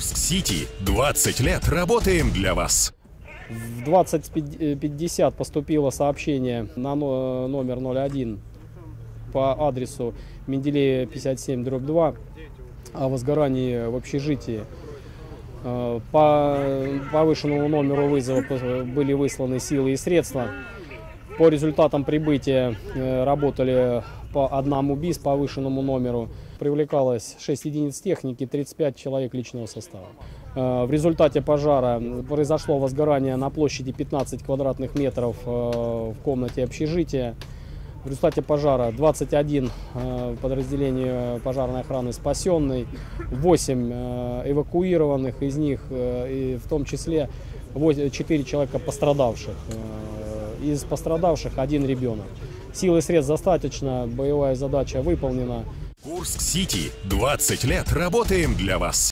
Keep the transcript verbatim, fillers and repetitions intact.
Курск-Сити. двадцать лет работаем для вас. В двадцать пятьдесят поступило сообщение на номер ноль один по адресу Менделеева пятьдесят семь дробь два о возгорании в общежитии. По повышенному номеру вызова были высланы силы и средства. По результатам прибытия работали по одному БИС по повышенному номеру. Привлекалось шесть единиц техники, тридцать пять человек личного состава. В результате пожара произошло возгорание на площади пятнадцать квадратных метров в комнате общежития. В результате пожара двадцать один подразделений пожарной охраны спасенный, восемь эвакуированных, из них и в том числе четыре человека пострадавших. Из пострадавших один ребенок. Сил и средств достаточно, боевая задача выполнена. Курск-Сити. двадцать лет работаем для вас.